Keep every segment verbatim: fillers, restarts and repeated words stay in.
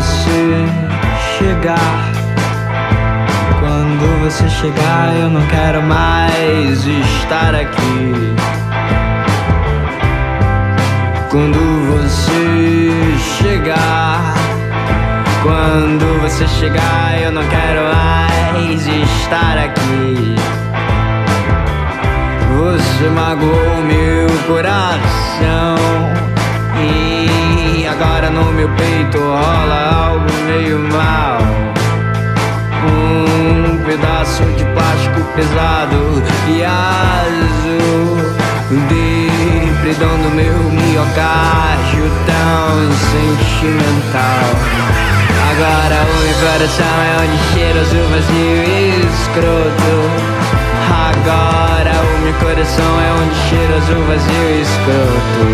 você chegar, quando você chegar, eu não quero mais estar aqui. Quando você chegar, quando você chegar, eu não quero mais estar aqui. Você magoou meu coração e agora no meu peito rola algo meio mal. Um pedaço de plástico pesado e azul, depredando meu miocárdio tão sentimental. Agora o meu coração é onde cheiroso, vazio e escroto. Agora o meu coração é onde cheiroso, vazio e escroto.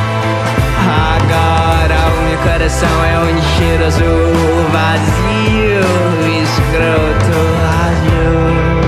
Agora o meu coração é onde cheiroso, vazio e escroto. Vazio.